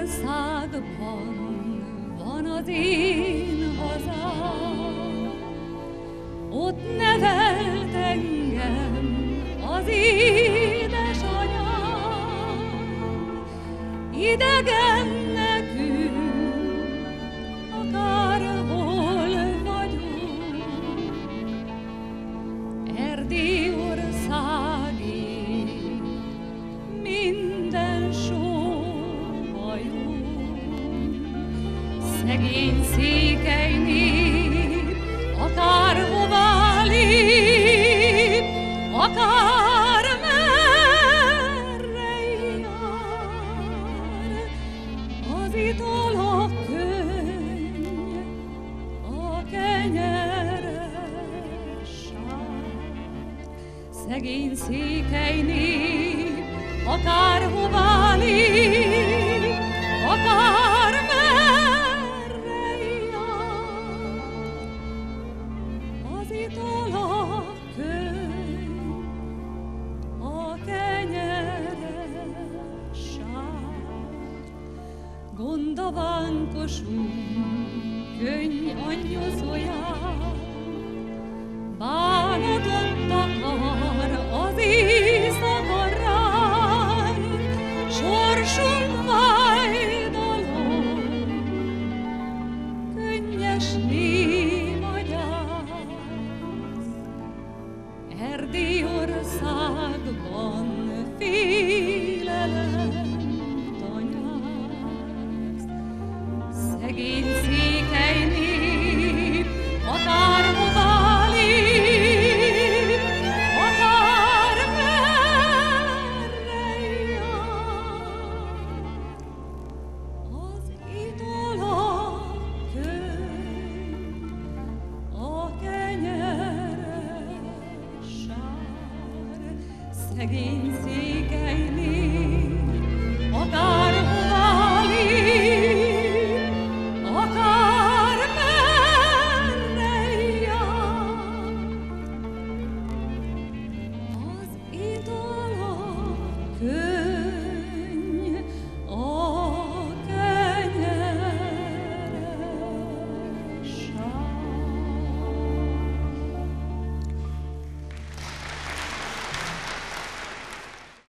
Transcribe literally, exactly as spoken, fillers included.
országban van az én hazám, ott nevelt engem az édesanyám. Idegen nekünk, akárhol vagyunk, Erdélyországé minden sóhajunk. Szegény székely nép, akárhová lép, akár merre jár, az ital a könny, a kenyeres sár. Szegény székely nép, akárhová lép, akár merre jár, az ital a könny, a kenyeres sár. Gond a vánkosunk, könny angyozóján, bánatot akar az éjszaka ránk, sorsunk fájdalom, könnyes néma gyász. Erdélyországban félelem tanyász. Szegény székely nép, akárhová lép, akár merre jár, az ital a könny, a kenyeres sár. Szegény